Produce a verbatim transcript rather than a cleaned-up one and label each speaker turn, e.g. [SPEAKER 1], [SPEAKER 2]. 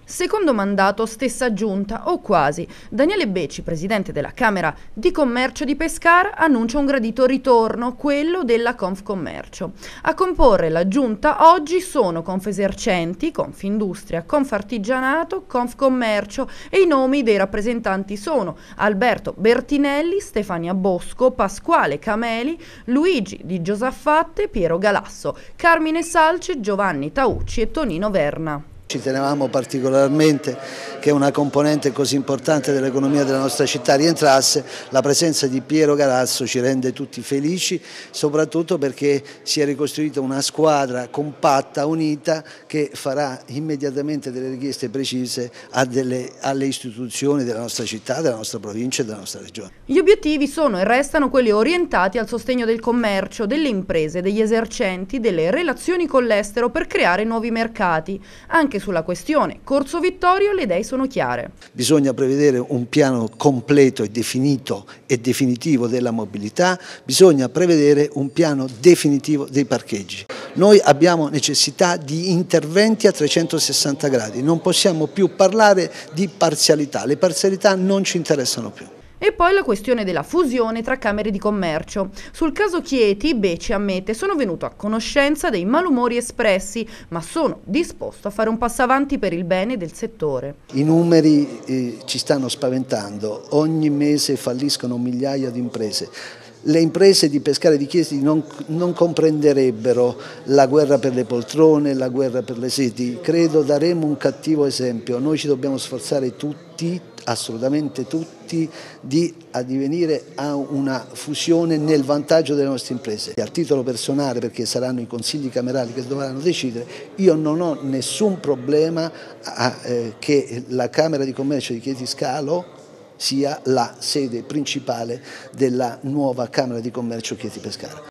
[SPEAKER 1] Secondo mandato, stessa giunta, o quasi. Daniele Becci, presidente della Camera di Commercio di Pescara, annuncia un gradito ritorno, quello della Confcommercio. A comporre la giunta oggi sono Confesercenti, Confindustria, Confartigianato, Confcommercio e i nomi dei rappresentanti sono Alberto Bertinelli, Stefania Bosco, Pasquale Cameli, Luigi Di Giosaffatte, Piero Galasso, Carmine Salce, Giovanni Taucci e Tonino Verna.
[SPEAKER 2] Ci tenevamo particolarmente che una componente così importante dell'economia della nostra città rientrasse. La presenza di Piero Galasso ci rende tutti felici, soprattutto perché si è ricostruita una squadra compatta, unita, che farà immediatamente delle richieste precise a delle, alle istituzioni della nostra città, della nostra provincia e della nostra regione.
[SPEAKER 1] Gli obiettivi sono e restano quelli orientati al sostegno del commercio, delle imprese, degli esercenti, delle relazioni con l'estero per creare nuovi mercati. Anche sulla questione Corso Vittorio le idee sono chiare.
[SPEAKER 2] Bisogna prevedere un piano completo e definito e definitivo della mobilità, bisogna prevedere un piano definitivo dei parcheggi. Noi abbiamo necessità di interventi a trecentosessanta gradi, non possiamo più parlare di parzialità, le parzialità non ci interessano più.
[SPEAKER 1] E poi la questione della fusione tra Camere di Commercio. Sul caso Chieti, Becci ammette: sono venuto a conoscenza dei malumori espressi, ma sono disposto a fare un passo avanti per il bene del settore.
[SPEAKER 2] I numeri eh, ci stanno spaventando, ogni mese falliscono migliaia di imprese. Le imprese di Pescara e di Chieti non, non comprenderebbero la guerra per le poltrone, la guerra per le sedi. Credo daremo un cattivo esempio. Noi ci dobbiamo sforzare tutti, assolutamente tutti, di addivenire a una fusione nel vantaggio delle nostre imprese. A titolo personale, perché saranno i consigli camerali che dovranno decidere, io non ho nessun problema a, eh, che la Camera di Commercio di Chieti Scalo sia la sede principale della nuova Camera di Commercio Chieti Pescara.